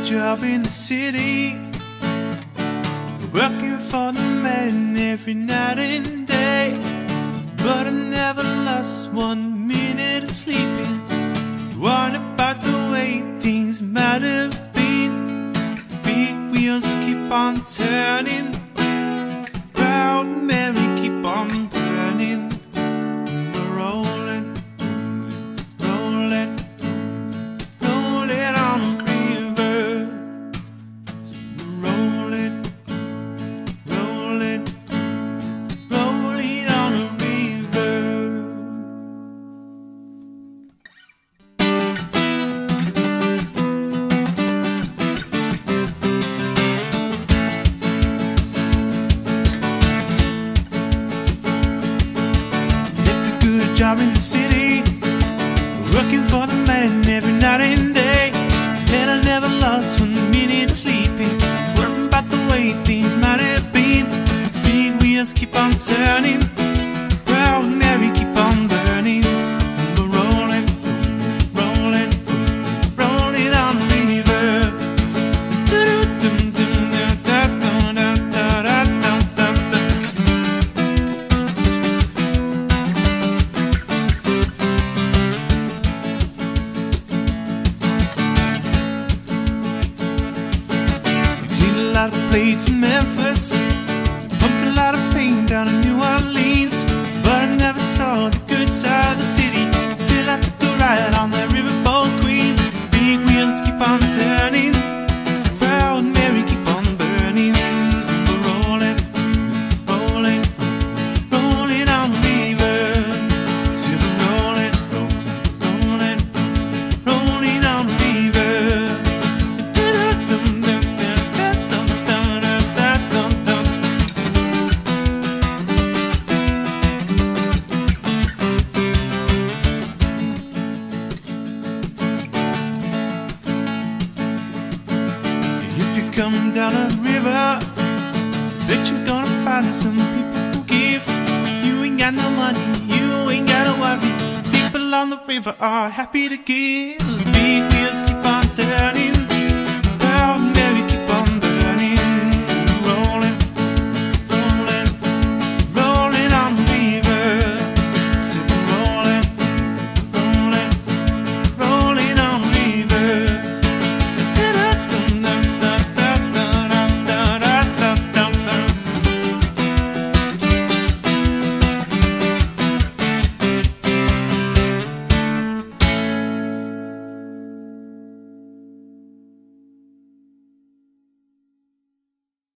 job in the city, working for the man every night and day. But I never lost 1 minute of sleeping, worried about the way things might have been. Big wheels keep on turning, Proud Mary keep on burning. We're rolling, rolling, rolling on a river. So we're rolling, rolling, rolling on a river. Job in the city, working for the man every night and day. And I never lost 1 minute of sleeping, worrying about the way things might have been. Big wheels keep on turning, Proud Mary keep on burning. And we're rolling, rolling, rolling on the river. A lot of plates in Memphis, pumped a lot of pain down in New Orleans. But I never saw the good side of the city till I took a ride on that riverboat queen. Big wheels keep on turning, Proud Mary keep on burning. We're rolling, rolling, rolling on the river. So we're rolling, rolling, rolling on the river. Coming down the river, bet you're gonna find some people who give. You ain't got no money, you ain't gotta worry, people on the river are happy to give. Big wheels keep on turning,